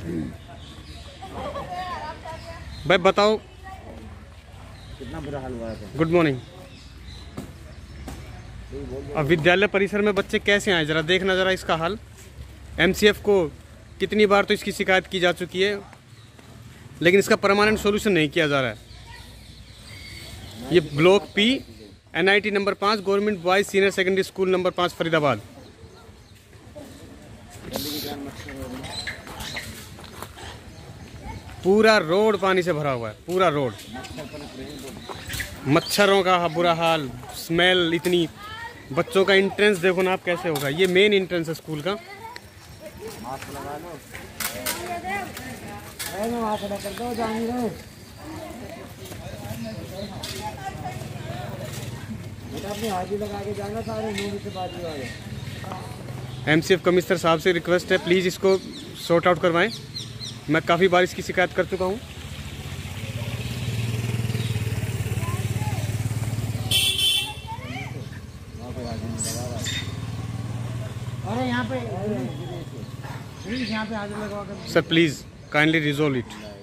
भाई बताओ कितना बुरा हाल हुआ है। Good morning. अब विद्यालय परिसर में बच्चे कैसे आए, जरा देखना जरा इसका हाल। एमसीएफ को कितनी बार तो इसकी शिकायत की जा चुकी है, लेकिन इसका परमानेंट सॉल्यूशन नहीं किया जा रहा है। ये block P NIT number 5 government boys senior secondary school number 5 Faridabad. पूरा रोड पानी से भरा हुआ है, पूरा रोड। मच्छरों का बुरा हाल, स्मेल इतनी। बच्चों का एंट्रेंस देखो ना आप कैसे होगा। ये मेन एंट्रेंस है स्कूल का। मास्क लगा लो। मास्क लगा दो, जानी रहे। अपनी हाजिरी लगा के जाना सारे मूवी से बाजी वाले। MCF कमिश्नर साहब से रिक्वेस्ट है, प्लीज़ इसको सॉर्ट आउट करवाएं। मैं काफ़ी बार इसकी शिकायत कर चुका हूँ। अरे यहाँ पे हाजिर लगवा कर sir please kindly resolve it.